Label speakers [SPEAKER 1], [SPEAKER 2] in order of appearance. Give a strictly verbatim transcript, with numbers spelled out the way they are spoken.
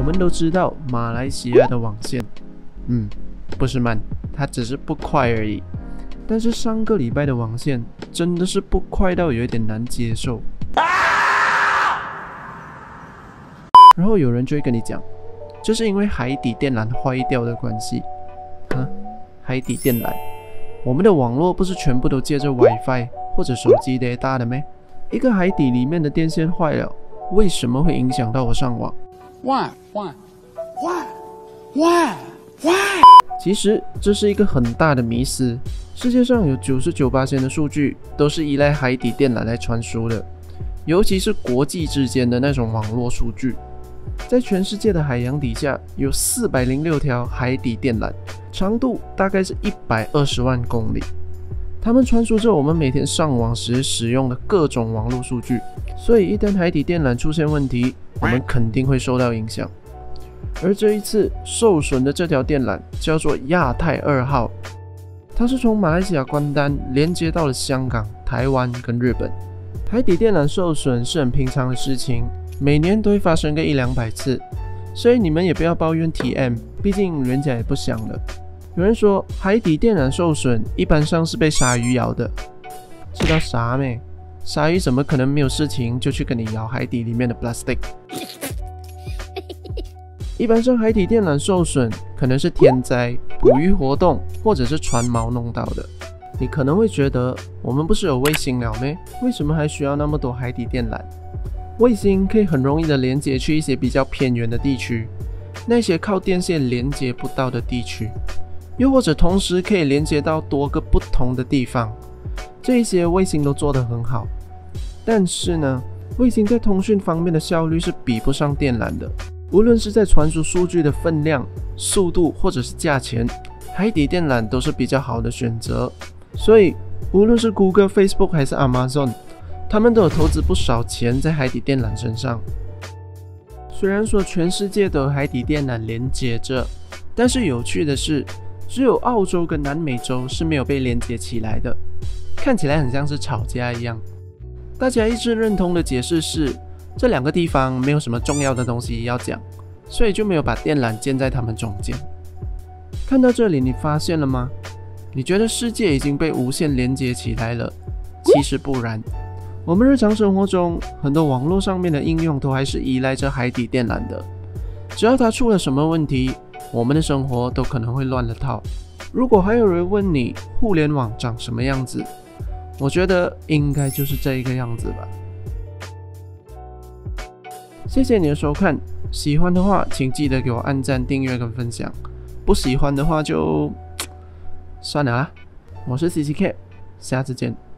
[SPEAKER 1] 们都知道马来西亚的网线，嗯，不是慢，它只是不快而已。但是上个礼拜的网线真的是不快到有一点难接受。然后有人就会跟你讲，这是因为海底电缆坏掉的关系。啊，海底电缆，我们的网络不是全部都接着 WiFi 或者手机 data 的咩？一个海底里面的电线坏了，为什么会影响到我上网
[SPEAKER 2] ？Why? Why? Why? Why? Why?
[SPEAKER 1] 其实这是一个很大的迷思。世界上有 百分之九十九 的数据都是依赖海底电缆来传输的，尤其是国际之间的那种网络数据。在全世界的海洋底下有四百零六条海底电缆，长度大概是一百二十万公里。它们传输着我们每天上网时使用的各种网络数据，所以一旦海底电缆出现问题，我们肯定会受到影响。而这一次受损的这条电缆叫做亚太二号，它是从马来西亚关丹连接到了香港、台湾跟日本。海底电缆受损是很平常的事情，每年都会发生个一两百次，所以你们也不要抱怨 T M， 毕竟人家也不想了。有人说海底电缆受损一般上是被鲨鱼咬的，知道啥没？鲨鱼怎么可能没有事情就去跟你咬海底里面的 plastic？ 一般上海底电缆受损可能是天灾、捕鱼活动或者是船锚弄到的。你可能会觉得我们不是有卫星了咩？为什么还需要那么多海底电缆？卫星可以很容易的连接去一些比较偏远的地区，那些靠电线连接不到的地区，又或者同时可以连接到多个不同的地方，这一些卫星都做得很好。但是呢，卫星在通讯方面的效率是比不上电缆的，无论是在传输数据的分量、速度或者是价钱，海底电缆都是比较好的选择。所以无论是 Google、Facebook 还是 Amazon， 他们都有投资不少钱在海底电缆身上。虽然说全世界都有海底电缆连接着，但是有趣的是，只有澳洲跟南美洲是没有被连接起来的，看起来很像是吵架一样。大家一致认同的解释是，这两个地方没有什么重要的东西要讲，所以就没有把电缆建在他们中间。看到这里，你发现了吗？你觉得世界已经被无线连接起来了，其实不然。我们日常生活中很多网络上面的应用都还是依赖着海底电缆的，只要它出了什么问题，我们的生活都可能会乱了套。如果还有人问你互联网长什么样子，我觉得应该就是这一个样子吧。谢谢你的收看，喜欢的话请记得给我按赞、订阅跟分享，不喜欢的话就算了啦。我是 C C K， 下次见。